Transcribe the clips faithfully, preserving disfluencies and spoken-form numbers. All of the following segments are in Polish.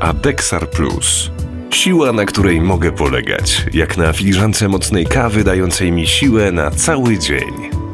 Adexar Plus. Siła, na której mogę polegać, jak na filiżance mocnej kawy dającej mi siłę na cały dzień.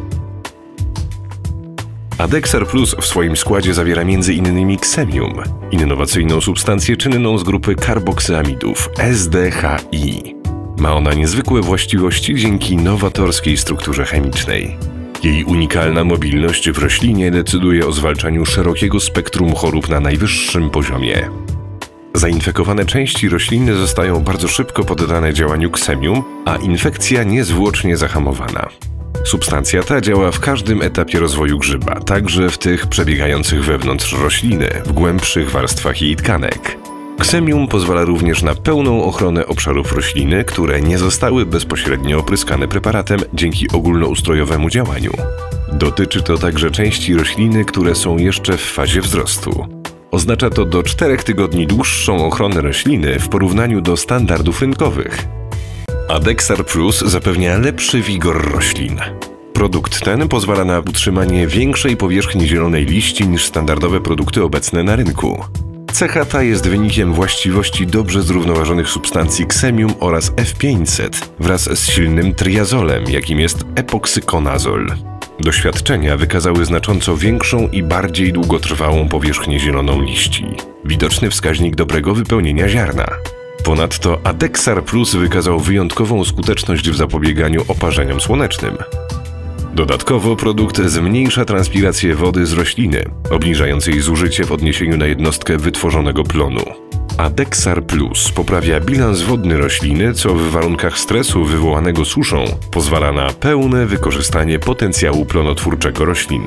Adexar Plus w swoim składzie zawiera między innymi ksemium, innowacyjną substancję czynną z grupy karboksyamidów S D H I. Ma ona niezwykłe właściwości dzięki nowatorskiej strukturze chemicznej. Jej unikalna mobilność w roślinie decyduje o zwalczaniu szerokiego spektrum chorób na najwyższym poziomie. Zainfekowane części rośliny zostają bardzo szybko poddane działaniu ksemium, a infekcja niezwłocznie zahamowana. Substancja ta działa w każdym etapie rozwoju grzyba, także w tych przebiegających wewnątrz rośliny, w głębszych warstwach jej tkanek. Ksemium pozwala również na pełną ochronę obszarów rośliny, które nie zostały bezpośrednio opryskane preparatem dzięki ogólnoustrojowemu działaniu. Dotyczy to także części rośliny, które są jeszcze w fazie wzrostu. Oznacza to do czterech tygodni dłuższą ochronę rośliny w porównaniu do standardów rynkowych. Adexar Plus zapewnia lepszy wigor roślin. Produkt ten pozwala na utrzymanie większej powierzchni zielonej liści niż standardowe produkty obecne na rynku. Cecha ta jest wynikiem właściwości dobrze zrównoważonych substancji ksemium oraz F pięćset wraz z silnym triazolem, jakim jest epoksykonazol. Doświadczenia wykazały znacząco większą i bardziej długotrwałą powierzchnię zieloną liści. Widoczny wskaźnik dobrego wypełnienia ziarna. Ponadto Adexar Plus wykazał wyjątkową skuteczność w zapobieganiu oparzeniom słonecznym. Dodatkowo produkt zmniejsza transpirację wody z rośliny, obniżając jej zużycie w odniesieniu na jednostkę wytworzonego plonu. Adexar Plus poprawia bilans wodny rośliny, co w warunkach stresu wywołanego suszą pozwala na pełne wykorzystanie potencjału plonotwórczego roślin.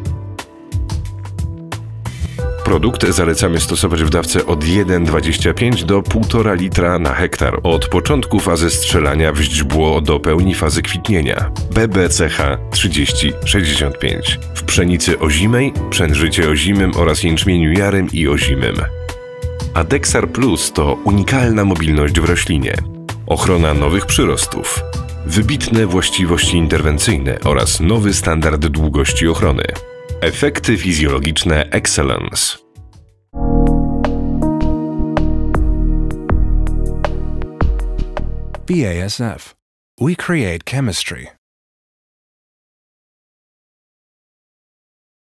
Produkt zalecamy stosować w dawce od jeden przecinek dwadzieścia pięć do półtora litra na hektar od początku fazy strzelania w źdźbło do pełni fazy kwitnienia B B C H trzydzieści sześćdziesiąt pięć w pszenicy ozimej, przężycie ozimym oraz jęczmieniu jarym i ozimym. Adexar Plus to unikalna mobilność w roślinie, ochrona nowych przyrostów, wybitne właściwości interwencyjne oraz nowy standard długości ochrony. Efekty fizjologiczne Excellence. B A S F. We create chemistry.